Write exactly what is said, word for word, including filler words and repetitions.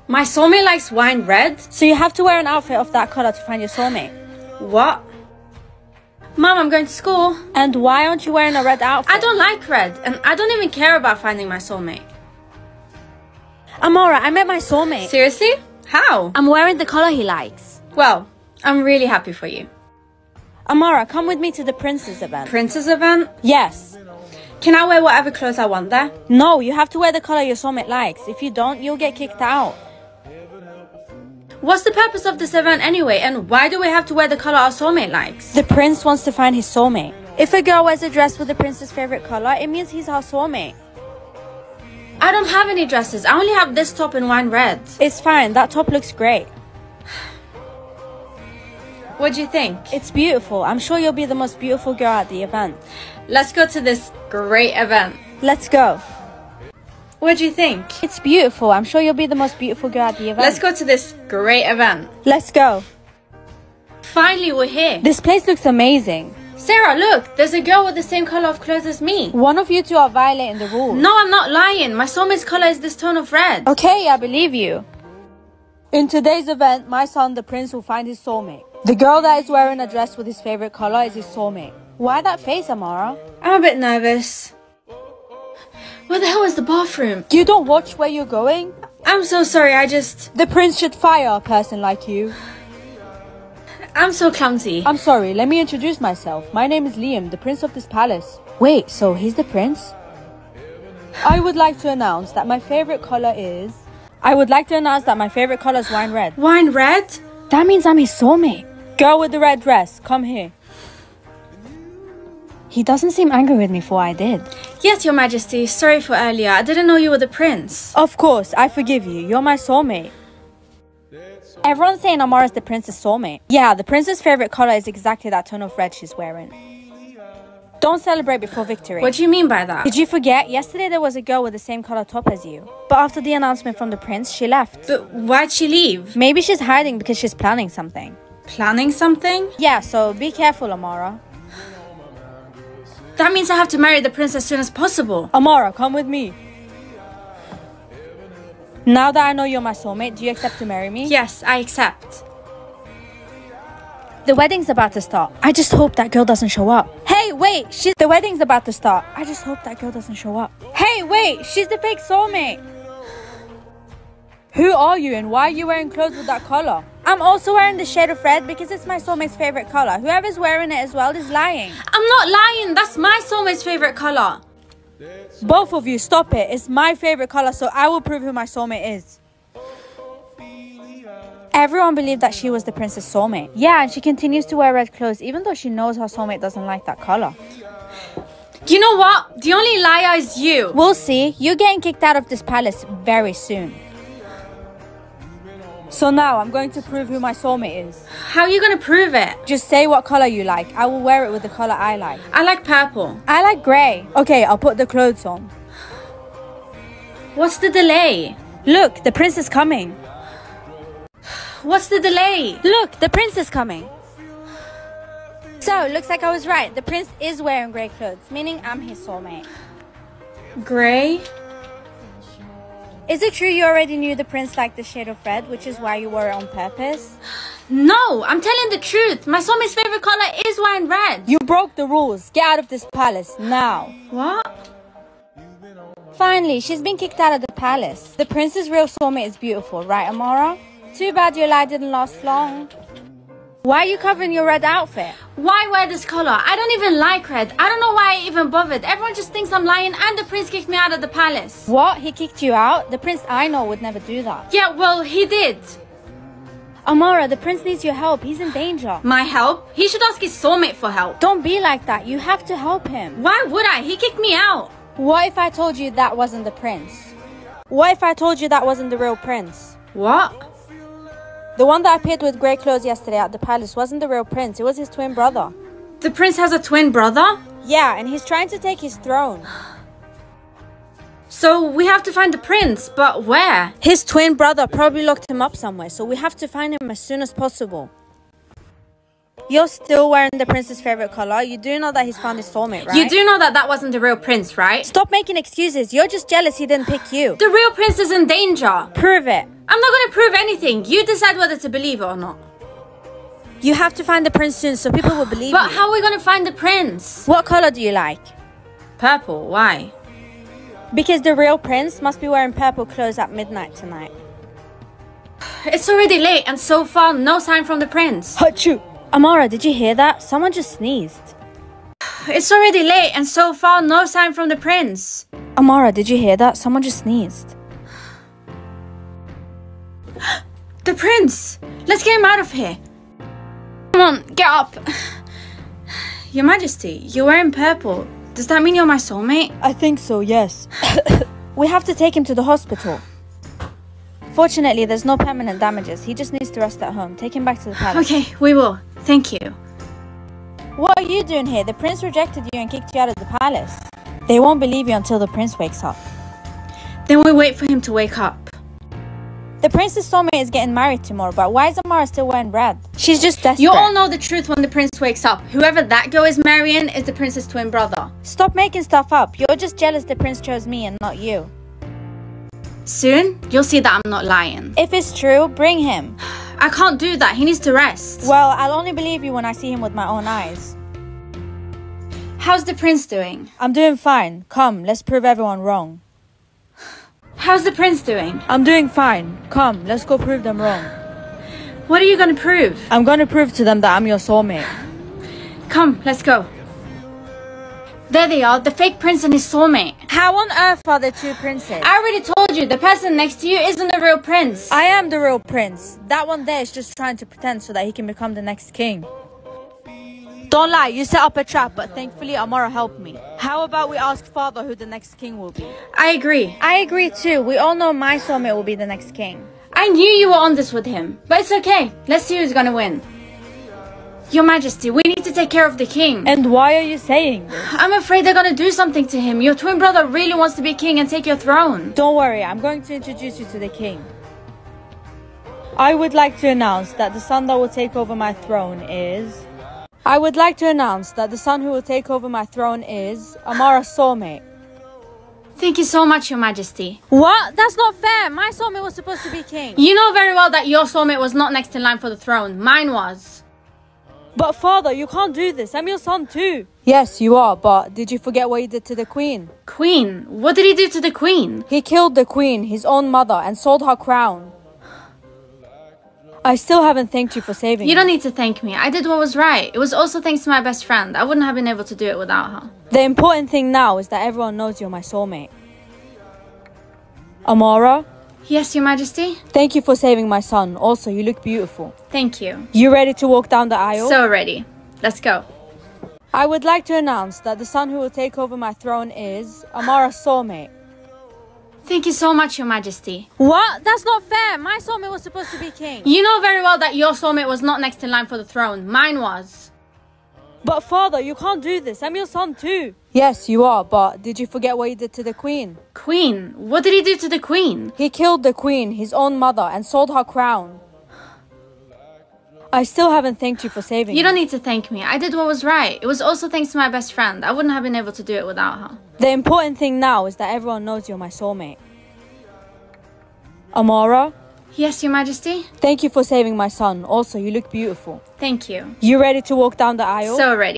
My soulmate likes wine red? So you have to wear an outfit of that color to find your soulmate. What? Mom, I'm going to school. And why aren't you wearing a red outfit? I don't like red, and I don't even care about finding my soulmate. Amara, I met my soulmate. Seriously? How? I'm wearing the color he likes. Well, I'm really happy for you. Amara, come with me to the Prince's event. Prince's event? Yes. Can I wear whatever clothes I want there? No, you have to wear the color your soulmate likes. If you don't, you'll get kicked out. What's the purpose of this event anyway, and why do we have to wear the color our soulmate likes? The prince wants to find his soulmate. If a girl wears a dress with the prince's favorite color, it means he's her soulmate. I don't have any dresses. I only have this top in wine red. It's fine. That top looks great. What do you think? It's beautiful. I'm sure you'll be the most beautiful girl at the event. Let's go to this great event. Let's go. What do you think? It's beautiful. I'm sure you'll be the most beautiful girl at the event. Let's go to this great event. Let's go. Finally, we're here. This place looks amazing. Sarah, look. There's a girl with the same color of clothes as me. One of you two are violating the rules. No, I'm not lying. My soulmate's color is this tone of red. Okay, I believe you. In today's event, my son, the prince, will find his soulmate. The girl that is wearing a dress with his favorite color is his soulmate. Why that face, Amara? I'm a bit nervous. Where the hell is the bathroom? You don't watch where you're going? I'm so sorry, I just... The prince should fire a person like you. I'm so clumsy. I'm sorry, let me introduce myself. My name is Liam, the prince of this palace. Wait, so he's the prince? I would like to announce that my favorite color is... I would like to announce that my favorite color is wine red. Wine red? That means I'm his soulmate. Girl with the red dress, come here. He doesn't seem angry with me for what I did. Yes, your majesty. Sorry for earlier. I didn't know you were the prince. Of course, I forgive you. You're my soulmate. Everyone's saying Amara's the prince's soulmate. Yeah, the prince's favorite color is exactly that tone of red she's wearing. Don't celebrate before victory. What do you mean by that? Did you forget? Yesterday there was a girl with the same color top as you. But after the announcement from the prince, she left. But why'd she leave? Maybe she's hiding because she's planning something. Planning something? Yeah, so be careful, Amara. That means I have to marry the prince as soon as possible. Amara, come with me. Now that I know you're my soulmate, do you accept to marry me? Yes, I accept. The wedding's about to start. I just hope that girl doesn't show up. Hey, wait, she's... The wedding's about to start. I just hope that girl doesn't show up. Hey, wait, she's the fake soulmate. Who are you and why are you wearing clothes with that color? I'm also wearing the shade of red because it's my soulmate's favorite color. Whoever's wearing it as well is lying. I'm not lying. That's my soulmate's favorite color. Both of you, stop it. It's my favorite color, so I will prove who my soulmate is. Everyone believed that she was the prince's soulmate. Yeah, and she continues to wear red clothes even though she knows her soulmate doesn't like that color. You know what? The only liar is you. We'll see. You're getting kicked out of this palace very soon. So now I'm going to prove who my soulmate is. How are you going to prove it? Just say what color you like. I will wear it with the color I like. I like purple. I like grey. Okay, I'll put the clothes on. What's the delay? Look, the prince is coming. What's the delay? Look, the prince is coming. So, looks like I was right. The prince is wearing grey clothes, meaning I'm his soulmate. Grey? Is it true you already knew the prince liked the shade of red, which is why you wore it on purpose? No, I'm telling the truth. My soulmate's favorite color is wine red. You broke the rules. Get out of this palace, now. What? Finally, she's been kicked out of the palace. The prince's real soulmate is beautiful, right, Amara? Too bad your lie didn't last long. Why are you covering your red outfit? Why wear this color? I don't even like red. I don't know why I even bothered. Everyone just thinks I'm lying and the prince kicked me out of the palace. What? He kicked you out? The prince I know would never do that. Yeah, well, he did. Amara, the prince needs your help. He's in danger. My help? He should ask his soulmate for help. Don't be like that. You have to help him. Why would I? He kicked me out. What if I told you that wasn't the prince? What if I told you that wasn't the real prince? What? The one that appeared with grey clothes yesterday at the palace wasn't the real prince. It was his twin brother. The prince has a twin brother? Yeah, and he's trying to take his throne. So we have to find the prince, but where? His twin brother probably locked him up somewhere, so we have to find him as soon as possible. You're still wearing the prince's favorite color. You do know that he's found his soulmate, right? You do know that that wasn't the real prince, right? Stop making excuses. You're just jealous he didn't pick you. The real prince is in danger. Prove it. I'm not gonna prove anything. You decide whether to believe it or not. You have to find the prince soon so people will believe But you. how are we gonna find the prince? What color do you like? Purple, why? Because the real prince must be wearing purple clothes at midnight tonight. It's already late and so far no sign from the prince. Achoo! Amara, did you hear that? Someone just sneezed. It's already late and so far no sign from the prince. Amara, did you hear that? Someone just sneezed. The prince! Let's get him out of here. Come on, get up. Your Majesty, you're wearing purple. Does that mean you're my soulmate? I think so, yes. We have to take him to the hospital. Fortunately, there's no permanent damages. He just needs to rest at home. Take him back to the palace. Okay, we will. Thank you. What are you doing here? The prince rejected you and kicked you out of the palace. They won't believe you until the prince wakes up. Then we wait for him to wake up. The prince's soulmate is getting married tomorrow, but why is Amara still wearing red? She's just desperate. You all know the truth when the prince wakes up. Whoever that girl is marrying is the prince's twin brother. Stop making stuff up. You're just jealous the prince chose me and not you. Soon, you'll see that I'm not lying. If it's true, bring him. I can't do that. He needs to rest. Well, I'll only believe you when I see him with my own eyes. How's the prince doing? I'm doing fine. Come, let's prove everyone wrong. How's the prince doing? I'm doing fine. Come, let's go prove them wrong. What are you gonna prove? I'm gonna prove to them that I'm your soulmate. Come, let's go. There they are, the fake prince and his soulmate. How on earth are there two princes? I already told you, the person next to you isn't the real prince. I am the real prince. That one there is just trying to pretend so that he can become the next king. Don't lie, you set up a trap, but thankfully Amara helped me. How about we ask father who the next king will be? I agree. I agree too. We all know my soulmate will be the next king. I knew you were on this with him, but it's okay. Let's see who's gonna win. Your Majesty, we need to take care of the king. And why are you saying this? I'm afraid they're gonna do something to him. Your twin brother really wants to be king and take your throne. Don't worry, I'm going to introduce you to the king. I would like to announce that the son that will take over my throne is... I would like to announce that the son who will take over my throne is Amara's soulmate. Thank you so much, Your Majesty. What? That's not fair. My soulmate was supposed to be king. You know very well that your soulmate was not next in line for the throne. Mine was. But father, you can't do this. I'm your son too. Yes, you are, but did you forget what he did to the queen? Queen? What did he do to the queen? He killed the queen, his own mother, and sold her crown. I still haven't thanked you for saving You me. don't need to thank me. I did what was right. It was also thanks to my best friend. I wouldn't have been able to do it without her. The important thing now is that everyone knows you're my soulmate. Amara, Yes, Your Majesty? thank you for saving my son. Also, you look beautiful. Thank you. You ready to walk down the aisle? So ready. Let's go. I would like to announce that the son who will take over my throne is Amara's soulmate. Thank you so much, Your Majesty. What? That's not fair. My soulmate was supposed to be king. You know very well that your soulmate was not next in line for the throne. Mine was. But father, you can't do this. I'm your son too. Yes, you are, but did you forget what he did to the queen? Queen? What did he do to the queen? He killed the queen, his own mother, and sold her crown. I still haven't thanked you for saving You me. don't need to thank me. I did what was right. It was also thanks to my best friend. I wouldn't have been able to do it without her. The important thing now is that everyone knows you're my soulmate. Amara, Yes, Your Majesty? thank you for saving my son. Also, you look beautiful. Thank you. You ready to walk down the aisle? So ready.